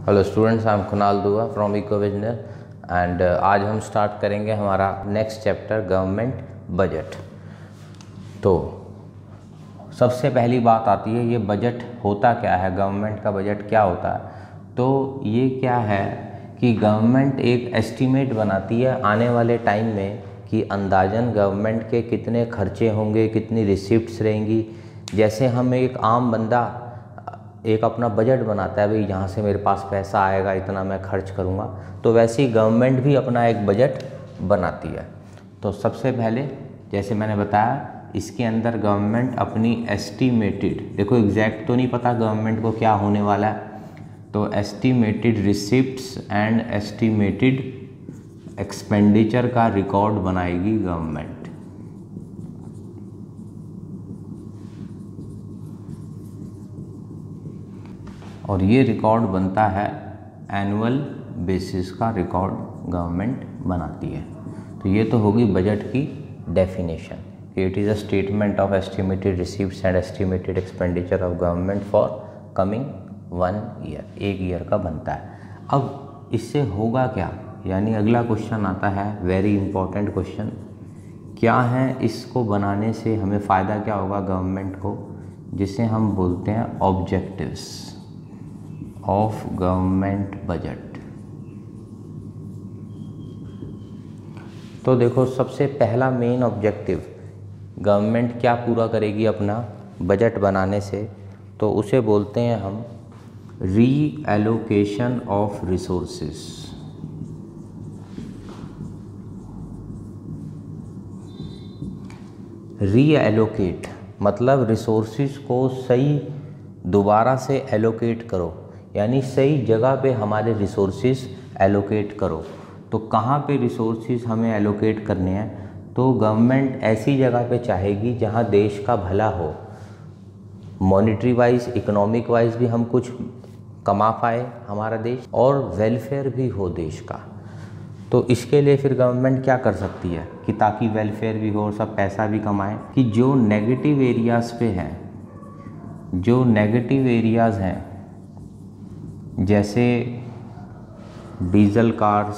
Hello students, I am Kunal Dua from इकोविजनर and आज हम start करेंगे हमारा नेक्स्ट चैप्टर गवर्नमेंट बजट। तो सबसे पहली बात आती है, ये बजट होता क्या है, गवर्नमेंट का बजट क्या होता है। तो ये क्या है कि गवर्नमेंट एक एस्टीमेट बनाती है आने वाले टाइम में कि अंदाजन गवर्नमेंट के कितने खर्चे होंगे, कितनी रिसिप्ट्स रहेंगी। जैसे हम एक आम बंदा एक अपना बजट बनाता है, भाई यहाँ से मेरे पास पैसा आएगा, इतना मैं खर्च करूँगा, तो वैसे ही गवर्नमेंट भी अपना एक बजट बनाती है। तो सबसे पहले जैसे मैंने बताया, इसके अंदर गवर्नमेंट अपनी एस्टीमेटेड, देखो एग्जैक्ट तो नहीं पता गवर्नमेंट को क्या होने वाला है, तो estimated receipts and estimated expenditure का रिकॉर्ड बनाएगी गवर्नमेंट। और ये रिकॉर्ड बनता है एनुअल बेसिस का रिकॉर्ड गवर्नमेंट बनाती है। तो ये तो होगी बजट की डेफिनेशन कि it is a statement of estimated receives and estimated expenditure of government for coming 1 year, एक ईयर का बनता है। अब इससे होगा क्या, यानी अगला क्वेश्चन आता है, वेरी इंपॉर्टेंट क्वेश्चन, क्या है इसको बनाने से हमें फ़ायदा क्या होगा गवर्नमेंट को, जिसे हम बोलते हैं ऑब्जेक्टिव्स ऑफ गवर्नमेंट बजट। तो देखो सबसे पहला मेन ऑब्जेक्टिव गवर्नमेंट क्या पूरा करेगी अपना बजट बनाने से, तो उसे बोलते हैं हम re allocation of resources. Re allocate मतलब रिसोर्सेज को सही दोबारा से एलोकेट करो, यानी सही जगह पे हमारे रिसोर्सेज एलोकेट करो। तो कहाँ पे रिसोर्सेज हमें एलोकेट करने हैं, तो गवर्नमेंट ऐसी जगह पे चाहेगी जहाँ देश का भला हो, मॉनेटरी वाइज इकोनॉमिक वाइज भी हम कुछ कमा पाए हमारा देश, और वेलफेयर भी हो देश का। तो इसके लिए फिर गवर्नमेंट क्या कर सकती है कि ताकि वेलफेयर भी हो और सब पैसा भी कमाएं, कि जो नेगेटिव एरियाज़ पे हैं, जो नेगेटिव एरियाज़ हैं जैसे डीजल कार्स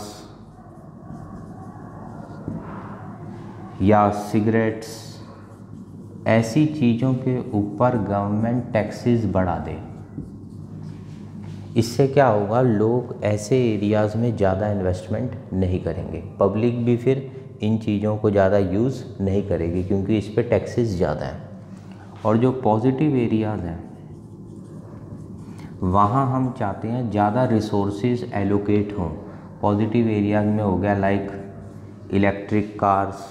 या सिगरेट्स, ऐसी चीज़ों के ऊपर गवर्नमेंट टैक्सेस बढ़ा दे। इससे क्या होगा, लोग ऐसे एरियाज़ में ज़्यादा इन्वेस्टमेंट नहीं करेंगे, पब्लिक भी फिर इन चीज़ों को ज़्यादा यूज़ नहीं करेगी क्योंकि इस पे टैक्सेस ज़्यादा हैं। और जो पॉजिटिव एरियाज़ हैं वहाँ हम चाहते हैं ज़्यादा रिसोर्सेज एलोकेट हों। पॉजिटिव एरियाज में हो गया लाइक इलेक्ट्रिक कार्स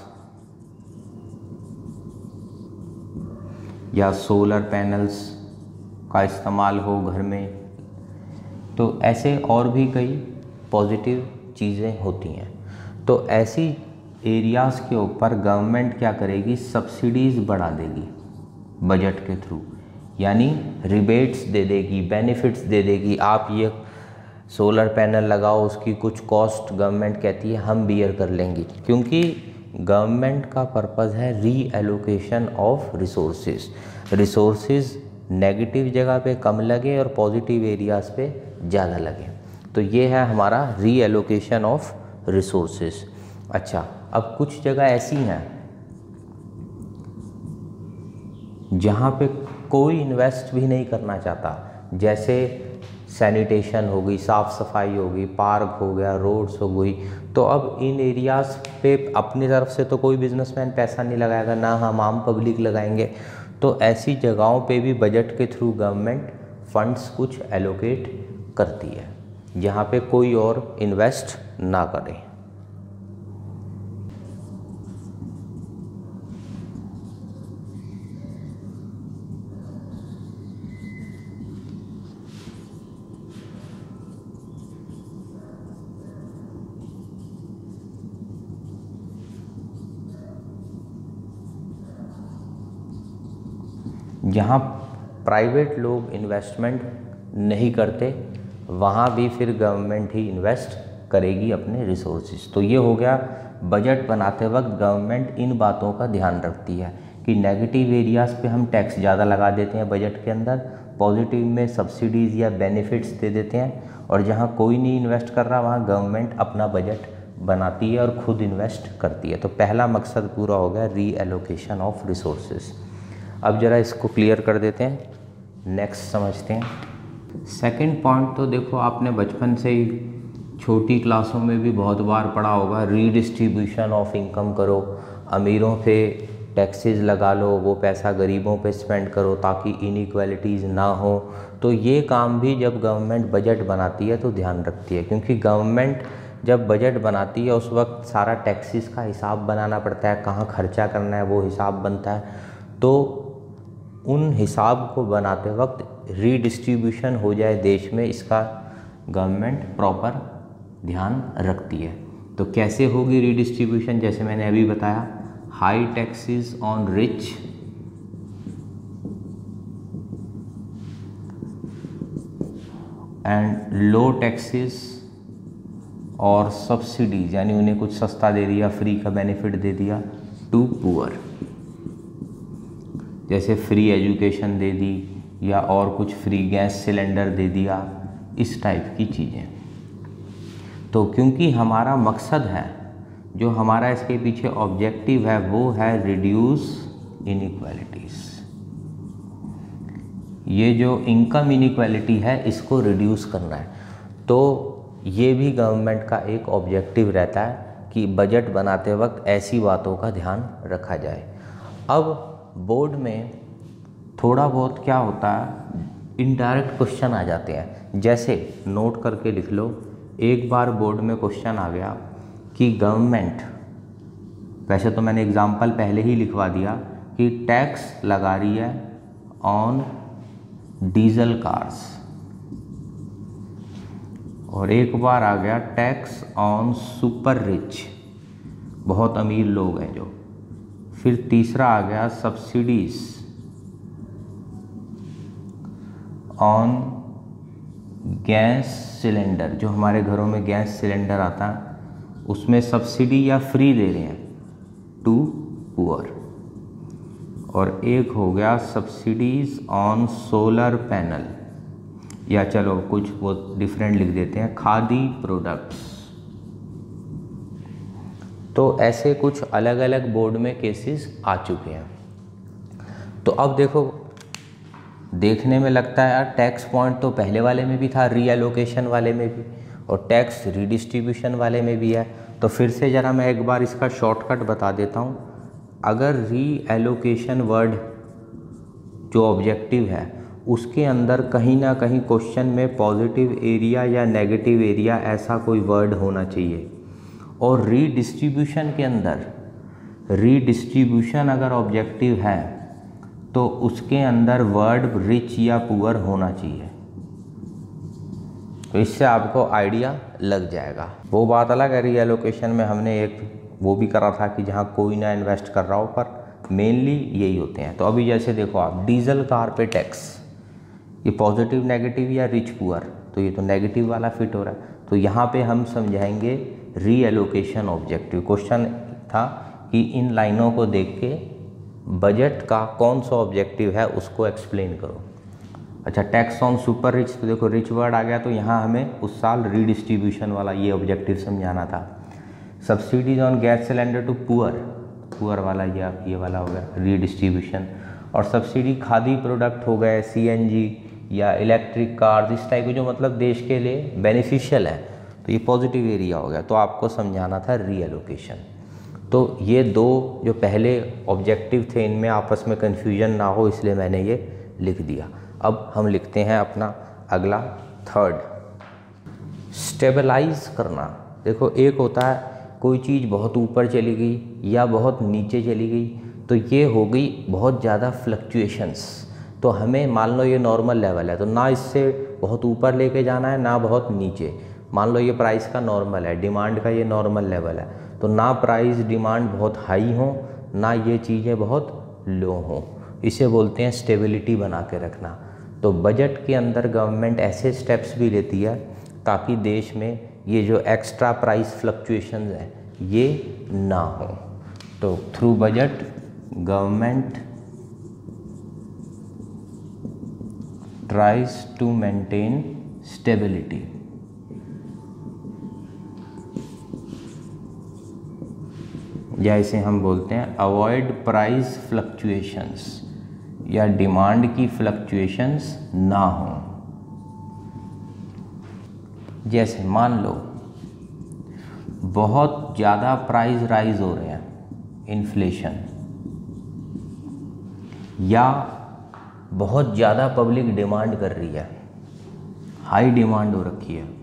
या सोलर पैनल्स का इस्तेमाल हो घर में, तो ऐसे और भी कई पॉजिटिव चीज़ें होती हैं। तो ऐसी एरियाज़ के ऊपर गवर्नमेंट क्या करेगी, सब्सिडीज़ बढ़ा देगी बजट के थ्रू, यानी रिबेट्स दे देगी, बेनिफिट्स दे देगी। आप ये सोलर पैनल लगाओ, उसकी कुछ कॉस्ट गवर्नमेंट कहती है हम बियर कर लेंगी, क्योंकि गवर्नमेंट का पर्पज़ है re allocation of resources. Resources negative जगह पे कम लगे और पॉजिटिव एरियाज़ पे ज़्यादा लगे। तो ये है हमारा री एलोकेशन ऑफ रिसोर्सेज। अच्छा, अब कुछ जगह ऐसी हैं जहाँ पे कोई इन्वेस्ट भी नहीं करना चाहता, जैसे सैनिटेशन हो गई, साफ़ सफाई हो गई, पार्क हो गया, रोड्स हो गई। तो अब इन एरियाज़ पे अपनी तरफ से तो कोई बिजनेसमैन पैसा नहीं लगाएगा, ना हम आम पब्लिक लगाएंगे। तो ऐसी जगहों पे भी बजट के थ्रू गवर्नमेंट फंड्स कुछ एलोकेट करती है जहाँ पे कोई और इन्वेस्ट ना करे। जहाँ प्राइवेट लोग इन्वेस्टमेंट नहीं करते वहाँ भी फिर गवर्नमेंट ही इन्वेस्ट करेगी अपने रिसोर्सेज। तो ये हो गया, बजट बनाते वक्त गवर्नमेंट इन बातों का ध्यान रखती है कि नेगेटिव एरियाज़ पे हम टैक्स ज़्यादा लगा देते हैं बजट के अंदर, पॉजिटिव में सब्सिडीज़ या बेनिफिट्स दे देते हैं, और जहाँ कोई नहीं इन्वेस्ट कर रहा वहाँ गवर्नमेंट अपना बजट बनाती है और ख़ुद इन्वेस्ट करती है। तो पहला मकसद पूरा हो गया, रीएलोकेशन ऑफ रिसोर्सेज। अब ज़रा इसको क्लियर कर देते हैं, नेक्स्ट समझते हैं। सेकंड पॉइंट तो देखो आपने बचपन से ही छोटी क्लासों में भी बहुत बार पढ़ा होगा, रीडिस्ट्रीब्यूशन ऑफ इनकम करो, अमीरों पे टैक्सेस लगा लो, वो पैसा गरीबों पे स्पेंड करो ताकि इनइक्वालिटीज़ ना हो। तो ये काम भी जब गवर्नमेंट बजट बनाती है तो ध्यान रखती है, क्योंकि गवर्नमेंट जब बजट बनाती है उस वक्त सारा टैक्सेस का हिसाब बनाना पड़ता है, कहाँ खर्चा करना है वो हिसाब बनता है। तो उन हिसाब को बनाते वक्त रीडिस्ट्रीब्यूशन हो जाए देश में, इसका गवर्नमेंट प्रॉपर ध्यान रखती है। तो कैसे होगी रीडिस्ट्रीब्यूशन, जैसे मैंने अभी बताया, high taxes on rich and low taxes और सब्सिडीज, यानी उन्हें कुछ सस्ता दे दिया, फ्री का बेनिफिट दे दिया टू पुअर, जैसे फ्री एजुकेशन दे दी या और कुछ फ्री गैस सिलेंडर दे दिया, इस टाइप की चीज़ें। तो क्योंकि हमारा मकसद है, जो हमारा इसके पीछे ऑब्जेक्टिव है वो है रिड्यूस इनइक्वालिटीज़। ये जो इनकम इनइक्वालिटी है इसको रिड्यूस करना है। तो ये भी गवर्नमेंट का एक ऑब्जेक्टिव रहता है कि बजट बनाते वक्त ऐसी बातों का ध्यान रखा जाए। अब बोर्ड में थोड़ा बहुत क्या होता है, इनडायरेक्ट क्वेश्चन आ जाते हैं, जैसे नोट करके लिख लो। एक बार बोर्ड में क्वेश्चन आ गया कि गवर्नमेंट, वैसे तो मैंने एग्जाम्पल पहले ही लिखवा दिया कि टैक्स लगा रही है ऑन डीजल कार्स, और एक बार आ गया टैक्स ऑन सुपर रिच, बहुत अमीर लोग हैं जो। फिर तीसरा आ गया सब्सिडीज ऑन गैस सिलेंडर, जो हमारे घरों में गैस सिलेंडर आता है उसमें सब्सिडी या फ्री दे रहे हैं टू पुअर। और एक हो गया सब्सिडीज ऑन सोलर पैनल, या चलो कुछ वो डिफरेंट लिख देते हैं, खादी प्रोडक्ट्स। तो ऐसे कुछ अलग अलग बोर्ड में केसेस आ चुके हैं। तो अब देखो, देखने में लगता है यार टैक्स पॉइंट तो पहले वाले में भी था, रीएलोकेशन वाले में भी, और टैक्स रीडिस्ट्रीब्यूशन वाले में भी है। तो फिर से ज़रा मैं एक बार इसका शॉर्टकट बता देता हूँ। अगर रीएलोकेशन वर्ड जो ऑब्जेक्टिव है उसके अंदर कहीं ना कहीं क्वेश्चन में पॉजिटिव एरिया या नेगेटिव एरिया ऐसा कोई वर्ड होना चाहिए। और रीडिस्ट्रीब्यूशन के अंदर, रीडिस्ट्रीब्यूशन अगर ऑब्जेक्टिव है तो उसके अंदर वर्ड रिच या पुअर होना चाहिए। तो इससे आपको आइडिया लग जाएगा। वो बात अलग है, रीएलोकेशन में हमने एक वो भी करा था कि जहाँ कोई ना इन्वेस्ट कर रहा हो, पर मेनली यही होते हैं। तो अभी जैसे देखो आप, डीजल कार पे टैक्स, ये पॉजिटिव नेगेटिव या रिच पुअर, तो ये तो नेगेटिव वाला फिट हो रहा है। तो यहाँ पे हम समझाएंगे रीएलोकेशन ऑब्जेक्टिव। क्वेश्चन था कि इन लाइनों को देख के बजट का कौन सा ऑब्जेक्टिव है उसको एक्सप्लेन करो। अच्छा, टैक्स ऑन सुपर रिच, तो देखो रिच वर्ड आ गया, तो यहाँ हमें उस साल रीडिस्ट्रीब्यूशन वाला ये ऑब्जेक्टिव समझाना था। Subsidies on gas cylinder to poor, poor वाला ये वाला हो गया रीडिस्ट्रीब्यूशन। और सब्सिडी खादी प्रोडक्ट हो गए, सीएनजी या इलेक्ट्रिक कार्स, इस टाइप के जो मतलब देश के लिए बेनिफिशियल है, तो ये पॉजिटिव एरिया हो गया। तो आपको समझाना था रीएलोकेशन। तो ये दो जो पहले ऑब्जेक्टिव थे इनमें आपस में कन्फ्यूजन ना हो, इसलिए मैंने ये लिख दिया। अब हम लिखते हैं अपना अगला थर्ड, स्टेबलाइज करना। देखो, एक होता है कोई चीज़ बहुत ऊपर चली गई या बहुत नीचे चली गई, तो ये हो गई बहुत ज़्यादा फ्लक्चुएशंस। तो हमें मान लो ये नॉर्मल लेवल है, तो ना इससे बहुत ऊपर लेके जाना है ना बहुत नीचे। मान लो ये प्राइस का नॉर्मल है, डिमांड का ये नॉर्मल लेवल है, तो ना प्राइस डिमांड बहुत हाई हो ना ये चीज़ें बहुत लो हों। इसे बोलते हैं स्टेबिलिटी बना के रखना। तो बजट के अंदर गवर्नमेंट ऐसे स्टेप्स भी लेती है ताकि देश में ये जो एक्स्ट्रा प्राइस फ्लक्चुएशंस हैं ये ना हो। तो through budget government tries to maintain stability. या इसे हम बोलते हैं अवॉइड प्राइस फ्लक्चुएशंस, या डिमांड की फ्लक्चुएशंस ना हो। जैसे मान लो बहुत ज़्यादा प्राइस राइज हो रहे हैं, इन्फ्लेशन, या बहुत ज़्यादा पब्लिक डिमांड कर रही है, हाई डिमांड हो रखी है,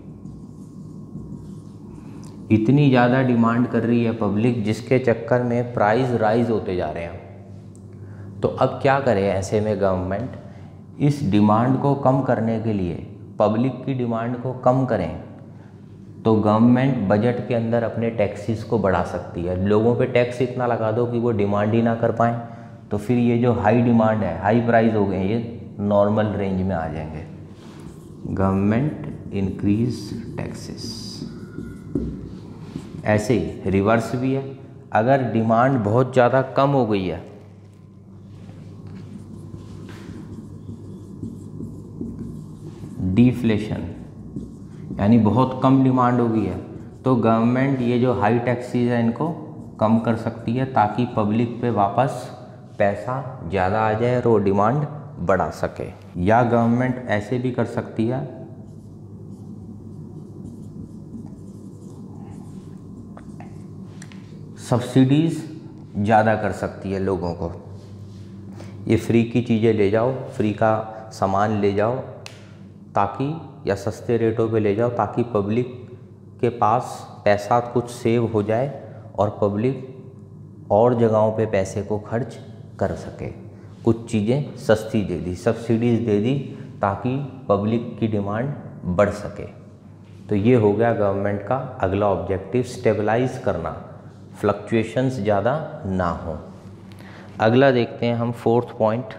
इतनी ज़्यादा डिमांड कर रही है पब्लिक जिसके चक्कर में प्राइस राइज होते जा रहे हैं। तो अब क्या करे ऐसे में गवर्नमेंट, इस डिमांड को कम करने के लिए, पब्लिक की डिमांड को कम करें, तो गवर्नमेंट बजट के अंदर अपने टैक्सेस को बढ़ा सकती है। लोगों पे टैक्स इतना लगा दो कि वो डिमांड ही ना कर पाएँ, तो फिर ये जो हाई डिमांड है, हाई प्राइस हो गए, ये नॉर्मल रेंज में आ जाएंगे। Government increase taxes. ऐसे ही रिवर्स भी है, अगर डिमांड बहुत ज़्यादा कम हो गई है, डिफ्लेशन, यानी बहुत कम डिमांड हो गई है, तो गवर्नमेंट ये जो हाई टैक्सेस है इनको कम कर सकती है ताकि पब्लिक पे वापस पैसा ज़्यादा आ जाए और वो डिमांड बढ़ा सके। या गवर्नमेंट ऐसे भी कर सकती है, सब्सिडीज़ ज़्यादा कर सकती है लोगों को, ये फ्री की चीज़ें ले जाओ, फ्री का सामान ले जाओ ताकि, या सस्ते रेटों पे ले जाओ ताकि पब्लिक के पास पैसा कुछ सेव हो जाए और पब्लिक और जगहों पे पैसे को खर्च कर सके। कुछ चीज़ें सस्ती दे दी, सब्सिडीज़ दे दी ताकि पब्लिक की डिमांड बढ़ सके। तो ये हो गया गवर्नमेंट का अगला ऑब्जेक्टिव, स्टेबलाइज करना, फ्लक्चुएशंस ज़्यादा ना हो। अगला देखते हैं हम, फोर्थ पॉइंट।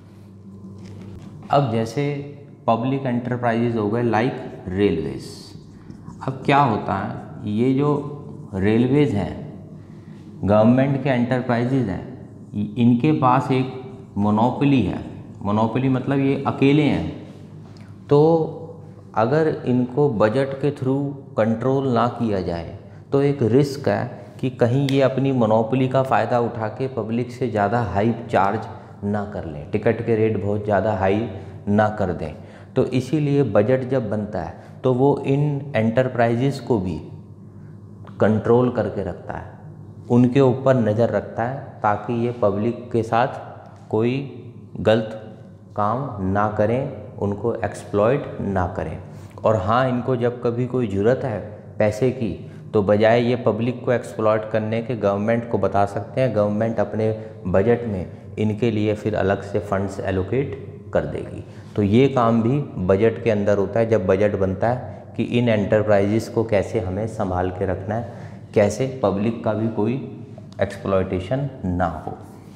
अब जैसे पब्लिक एंटरप्राइजेज हो गए लाइक रेलवेज। अब क्या होता है, ये जो रेलवेज हैं, गवर्नमेंट के एंटरप्राइजेज हैं, इनके पास एक मोनोपोली है। मोनोपोली मतलब ये अकेले हैं, तो अगर इनको बजट के थ्रू कंट्रोल ना किया जाए तो एक रिस्क है कि कहीं ये अपनी मोनोपोली का फ़ायदा उठा के पब्लिक से ज़्यादा हाई चार्ज ना कर लें, टिकट के रेट बहुत ज़्यादा हाई ना कर दें। तो इसीलिए बजट जब बनता है तो वो इन एंटरप्राइजेस को भी कंट्रोल करके रखता है, उनके ऊपर नज़र रखता है ताकि ये पब्लिक के साथ कोई गलत काम ना करें, उनको एक्सप्लॉइट ना करें। और हाँ, इनको जब कभी कोई ज़रूरत है पैसे की, तो बजाय ये पब्लिक को एक्सप्लॉइट करने के गवर्नमेंट को बता सकते हैं, गवर्नमेंट अपने बजट में इनके लिए फिर अलग से फंड्स एलोकेट कर देगी। तो ये काम भी बजट के अंदर होता है जब बजट बनता है कि इन एंटरप्राइजेस को कैसे हमें संभाल के रखना है, कैसे पब्लिक का भी कोई एक्सप्लॉइटेशन ना हो।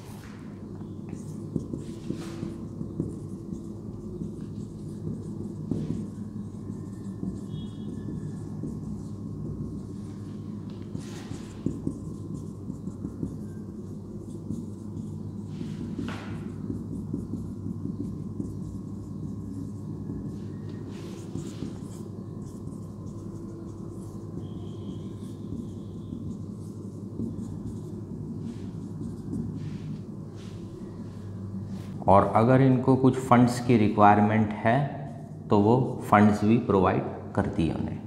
और अगर इनको कुछ फंड्स की रिक्वायरमेंट है तो वो फंड्स भी प्रोवाइड करती है उन्हें।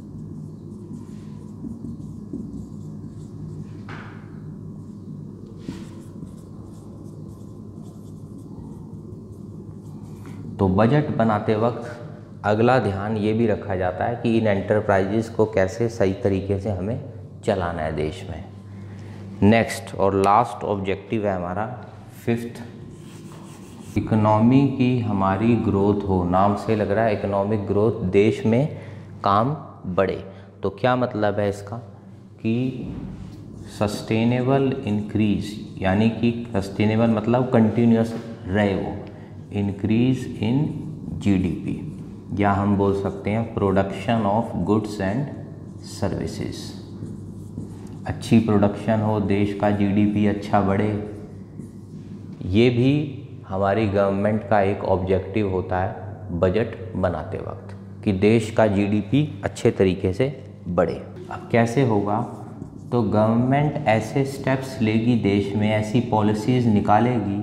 तो बजट बनाते वक्त अगला ध्यान ये भी रखा जाता है कि इन एंटरप्राइजेस को कैसे सही तरीके से हमें चलाना है देश में। नेक्स्ट और लास्ट ऑब्जेक्टिव है हमारा फिफ्थ, इकोनॉमी की हमारी ग्रोथ हो। नाम से लग रहा है इकोनॉमिक ग्रोथ, देश में काम बढ़े। तो क्या मतलब है इसका कि सस्टेनेबल इंक्रीज, यानी कि सस्टेनेबल मतलब कंटिन्यूस रहे वो, इंक्रीज इन जीडीपी, या हम बोल सकते हैं production of goods and services. अच्छी प्रोडक्शन हो, देश का जीडीपी अच्छा बढ़े, ये भी हमारी गवर्नमेंट का एक ऑब्जेक्टिव होता है बजट बनाते वक्त कि देश का जीडीपी अच्छे तरीके से बढ़े। अब कैसे होगा, तो गवर्नमेंट ऐसे स्टेप्स लेगी, देश में ऐसी पॉलिसीज़ निकालेगी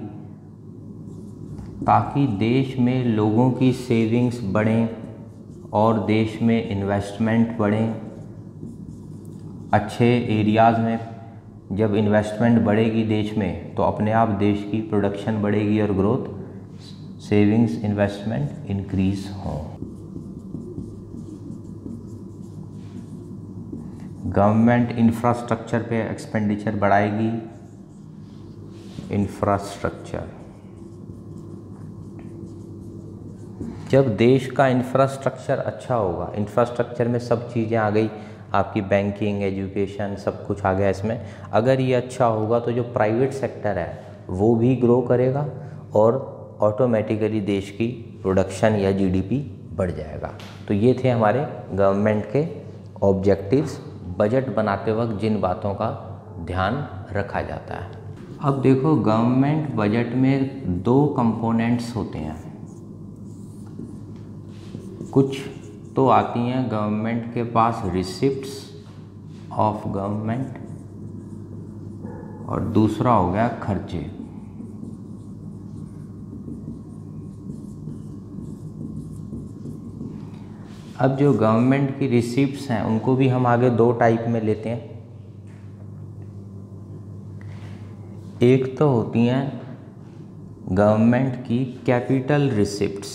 ताकि देश में लोगों की सेविंग्स बढ़ें और देश में इन्वेस्टमेंट बढ़ें। अच्छे एरियाज़ में जब इन्वेस्टमेंट बढ़ेगी देश में तो अपने आप देश की प्रोडक्शन बढ़ेगी और ग्रोथ, सेविंग्स, इन्वेस्टमेंट इंक्रीज हों। गवर्नमेंट इंफ्रास्ट्रक्चर पे एक्सपेंडिचर बढ़ाएगी। इंफ्रास्ट्रक्चर, जब देश का इंफ्रास्ट्रक्चर अच्छा होगा, इंफ्रास्ट्रक्चर में सब चीज़ें आ गई, आपकी बैंकिंग, एजुकेशन, सब कुछ आ गया इसमें। अगर ये अच्छा होगा तो जो प्राइवेट सेक्टर है वो भी ग्रो करेगा और ऑटोमेटिकली देश की प्रोडक्शन या जीडीपी बढ़ जाएगा। तो ये थे हमारे गवर्नमेंट के ऑब्जेक्टिव्स, बजट बनाते वक्त जिन बातों का ध्यान रखा जाता है। अब देखो, गवर्नमेंट बजट में 2 कंपोनेंट्स होते हैं। कुछ तो आती हैं गवर्नमेंट के पास रिसिप्ट्स ऑफ गवर्नमेंट, और दूसरा हो गया खर्चे। अब जो गवर्नमेंट की रिसिप्ट्स हैं उनको भी हम आगे 2 टाइप में लेते हैं। एक तो होती हैं गवर्नमेंट की कैपिटल रिसिप्ट्स,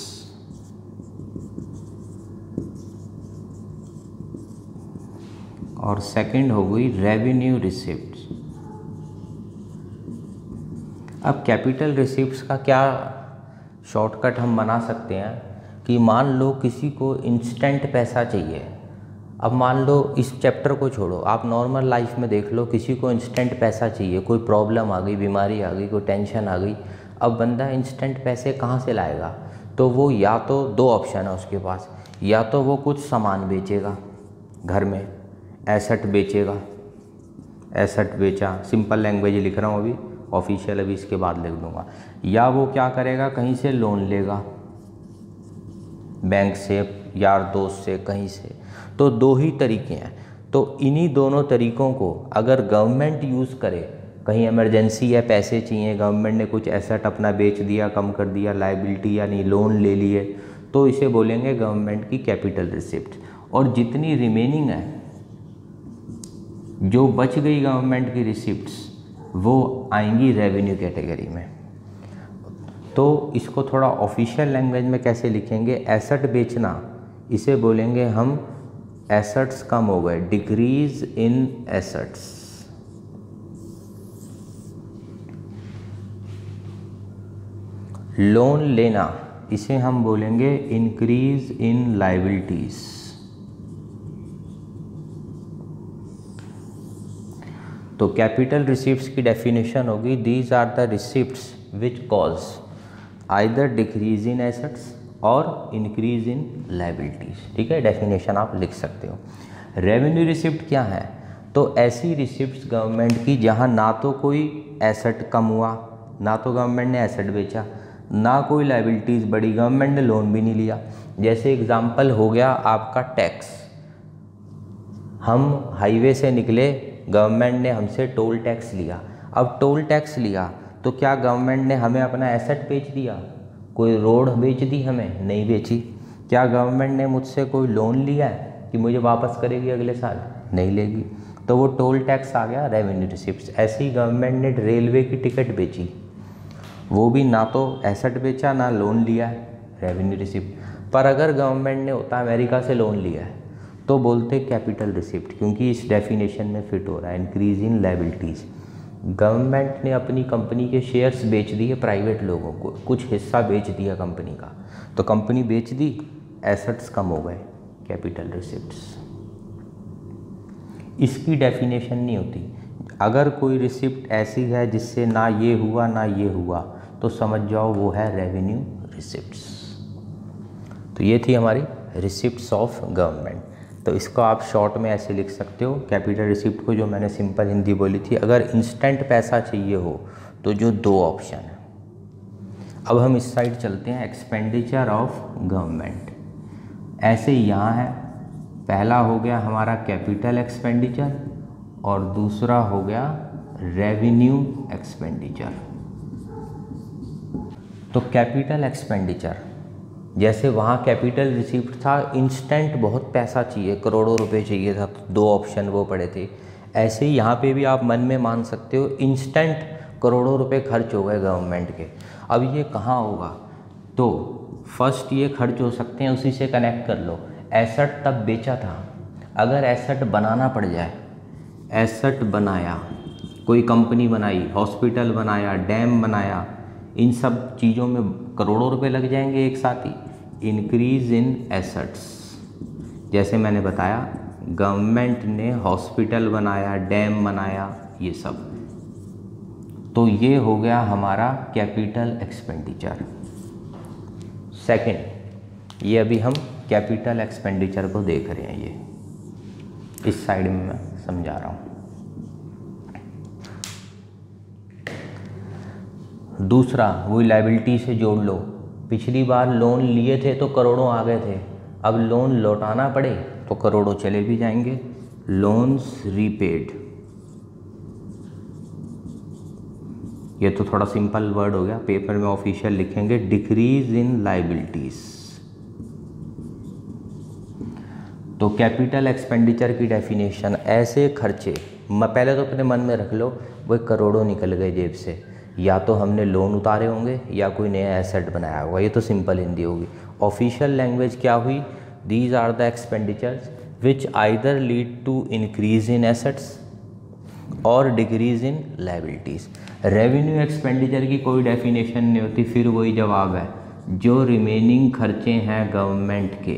और सेकंड हो गई रेवेन्यू रिसिप्ट्स। अब कैपिटल रिसिप्ट्स का क्या शॉर्टकट हम बना सकते हैं कि मान लो किसी को इंस्टेंट पैसा चाहिए। अब मान लो इस चैप्टर को छोड़ो, आप नॉर्मल लाइफ में देख लो, किसी को इंस्टेंट पैसा चाहिए, कोई प्रॉब्लम आ गई, बीमारी आ गई, कोई टेंशन आ गई। अब बंदा इंस्टेंट पैसे कहाँ से लाएगा? तो वो या तो 2 ऑप्शन है उसके पास, या तो वो कुछ सामान बेचेगा, घर में एसेट बेचेगा, एसेट बेचा, सिंपल लैंग्वेज लिख रहा हूँ अभी, ऑफिशियल अभी इसके बाद लिख दूँगा। या वो क्या करेगा, कहीं से लोन लेगा, बैंक से, यार दोस्त से, कहीं से। तो 2 ही तरीके हैं। तो इन्हीं दोनों तरीक़ों को अगर गवर्नमेंट यूज़ करे, कहीं इमरजेंसी है, पैसे चाहिए, गवर्नमेंट ने कुछ एसेट अपना बेच दिया, कम कर दिया, लायबिलिटी यानी लोन ले लिए, तो इसे बोलेंगे गवर्नमेंट की कैपिटल रिसिप्ट। और जितनी रिमेनिंग है, जो बच गई गवर्नमेंट की रिसिप्ट्स, वो आएंगी रेवेन्यू कैटेगरी में। तो इसको थोड़ा ऑफिशियल लैंग्वेज में कैसे लिखेंगे, एसेट बेचना, इसे बोलेंगे हम एसेट्स कम हो गए, डिक्रीज इन एसेट्स। लोन लेना, इसे हम बोलेंगे इंक्रीज इन लायबिलिटीज। तो कैपिटल रिसिप्ट्स की डेफिनेशन होगी, these are the receipts which cause either decrease in assets और इंक्रीज इन लायबिलिटीज। ठीक है, डेफिनेशन आप लिख सकते हो। रेवेन्यू रिसिप्ट क्या है? तो ऐसी रिसिप्ट्स गवर्नमेंट की जहां ना तो कोई एसेट कम हुआ, ना तो गवर्नमेंट ने एसेट बेचा, ना कोई लायबिलिटीज़ बढ़ी, गवर्नमेंट ने लोन भी नहीं लिया। जैसे एग्जांपल हो गया आपका टैक्स। हम हाईवे से निकले, गवर्नमेंट ने हमसे टोल टैक्स लिया। अब टोल टैक्स लिया तो क्या गवर्नमेंट ने हमें अपना एसेट बेच दिया? कोई रोड बेच दी हमें? नहीं बेची। क्या गवर्नमेंट ने मुझसे कोई लोन लिया है कि मुझे वापस करेगी अगले साल? नहीं लेगी। तो वो टोल टैक्स आ गया रेवेन्यू रिसिप्ट्स। ऐसे ही गवर्नमेंट ने रेलवे की टिकट बेची, वो भी ना तो एसेट बेचा ना लोन लिया है, रेवेन्यू रिसिप्ट। पर अगर गवर्नमेंट ने होता अमेरिका से लोन लिया है तो बोलते कैपिटल रिसिप्ट, क्योंकि इस डेफिनेशन में फिट हो रहा है, इंक्रीज इन लायबिलिटीज़। गवर्नमेंट ने अपनी कंपनी के शेयर्स बेच दिए प्राइवेट लोगों को, कुछ हिस्सा बेच दिया कंपनी का, तो कंपनी बेच दी, एसेट्स कम हो गए, कैपिटल रिसिप्ट्स। इसकी डेफिनेशन नहीं होती। अगर कोई रिसिप्ट ऐसी है जिससे ना ये हुआ ना ये हुआ, तो समझ जाओ वो है रेवेन्यू रिसिप्ट्स। तो ये थी हमारी रिसिप्ट्स ऑफ गवर्नमेंट। तो इसको आप शॉर्ट में ऐसे लिख सकते हो, कैपिटल रिसिप्ट को, जो मैंने सिंपल हिंदी बोली थी, अगर इंस्टेंट पैसा चाहिए हो तो जो 2 ऑप्शन है। अब हम इस साइड चलते हैं, एक्सपेंडिचर ऑफ गवर्नमेंट। ऐसे यहाँ है, पहला हो गया हमारा कैपिटल एक्सपेंडिचर और दूसरा हो गया रेवेन्यू एक्सपेंडिचर। तो कैपिटल एक्सपेंडिचर, जैसे वहाँ कैपिटल रिसीप्ट था, इंस्टेंट बहुत पैसा चाहिए, करोड़ों रुपए चाहिए था, तो 2 ऑप्शन वो पड़े थे। ऐसे ही यहाँ पे भी आप मन में मान सकते हो, इंस्टेंट करोड़ों रुपए खर्च हो गए गवर्नमेंट के। अब ये कहाँ होगा, तो फर्स्ट ये खर्च हो सकते हैं, उसी से कनेक्ट कर लो। एसेट तब बेचा था, अगर एसेट बनाना पड़ जाए, एसेट बनाया, कोई कंपनी बनाई, हॉस्पिटल बनाया, डैम बनाया, इन सब चीज़ों में करोड़ों रुपए लग जाएंगे एक साथ ही। इंक्रीज इन एसेट्स, जैसे मैंने बताया गवर्नमेंट ने हॉस्पिटल बनाया, डैम बनाया, ये सब, तो ये हो गया हमारा कैपिटल एक्सपेंडिचर। सेकंड, ये अभी हम कैपिटल एक्सपेंडिचर को देख रहे हैं, ये इस साइड में मैं समझा रहा हूँ। दूसरा, वही लायबिलिटी से जोड़ लो, पिछली बार लोन लिए थे तो करोड़ों आ गए थे, अब लोन लौटाना पड़े तो करोड़ों चले भी जाएंगे। लोन्स रीपेड, ये तो थोड़ा सिंपल वर्ड हो गया, पेपर में ऑफिशियल लिखेंगे डिक्रीज इन लायबिलिटीज। तो कैपिटल एक्सपेंडिचर की डेफिनेशन, ऐसे खर्चे, पहले तो अपने मन में रख लो, वो करोड़ों निकल गए जेब से, या तो हमने लोन उतारे होंगे या कोई नया एसेट बनाया होगा, ये तो सिंपल हिंदी होगी। ऑफिशियल लैंग्वेज क्या हुई, these are the expenditures which either lead to increase in assets और decrease in liabilities. Revenue expenditure की कोई डेफिनेशन नहीं होती, फिर वही जवाब है, जो रिमेनिंग खर्चे हैं गवर्नमेंट के,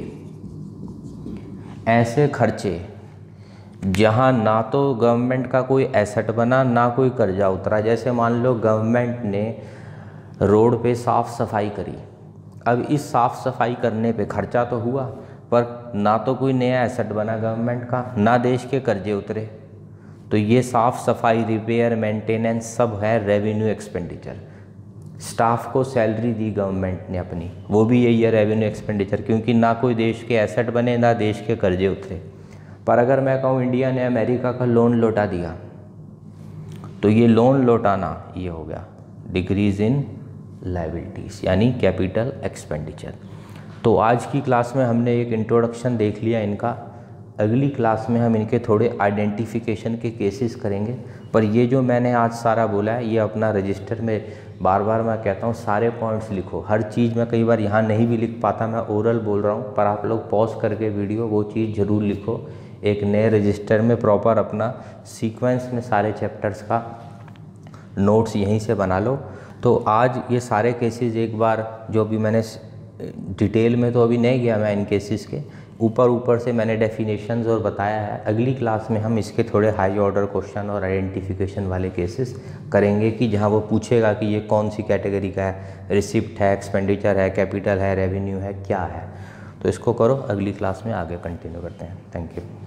ऐसे खर्चे जहां ना तो गवर्नमेंट का कोई एसेट बना, ना कोई कर्जा उतरा। जैसे मान लो गवर्नमेंट ने रोड पे साफ़ सफाई करी, अब इस साफ़ सफाई करने पे खर्चा तो हुआ, पर ना तो कोई नया एसेट बना गवर्नमेंट का, ना देश के कर्जे उतरे, तो ये साफ़ सफाई, रिपेयर, मेंटेनेंस सब है रेवेन्यू एक्सपेंडिचर। स्टाफ को सैलरी दी गवर्नमेंट ने अपनी, वो भी यही है रेवेन्यू एक्सपेंडिचर, क्योंकि ना कोई देश के एसेट बने, ना देश के कर्जे उतरे। पर अगर मैं कहूँ इंडिया ने अमेरिका का लोन लौटा दिया, तो ये लोन लौटाना ये हो गया डिक्रीज इन लायबिलिटीज़, यानी कैपिटल एक्सपेंडिचर। तो आज की क्लास में हमने एक इंट्रोडक्शन देख लिया इनका, अगली क्लास में हम इनके थोड़े आइडेंटिफिकेशन के केसेस करेंगे। पर ये जो मैंने आज सारा बोला है, ये अपना रजिस्टर में बार बार मैं कहता हूँ सारे पॉइंट्स लिखो, हर चीज़ मैं कई बार यहाँ नहीं भी लिख पाता, मैं ओरल बोल रहा हूँ, पर आप लोग पॉज करके वीडियो वो चीज़ ज़रूर लिखो, एक नए रजिस्टर में प्रॉपर अपना सीक्वेंस में सारे चैप्टर्स का नोट्स यहीं से बना लो। तो आज ये सारे केसेस एक बार जो भी मैंने डिटेल में तो अभी नहीं गया मैं इन केसेस के, ऊपर से मैंने डेफिनेशंस और बताया है। अगली क्लास में हम इसके थोड़े हाई ऑर्डर क्वेश्चन और आइडेंटिफिकेशन वाले केसेस करेंगे, कि जहां वो पूछेगा कि ये कौन सी कैटेगरी का है, रिसिप्ट है, एक्सपेंडिचर है, कैपिटल है, रेवेन्यू है, क्या है। तो इसको करो, अगली क्लास में आगे कंटिन्यू करते हैं। Thank you.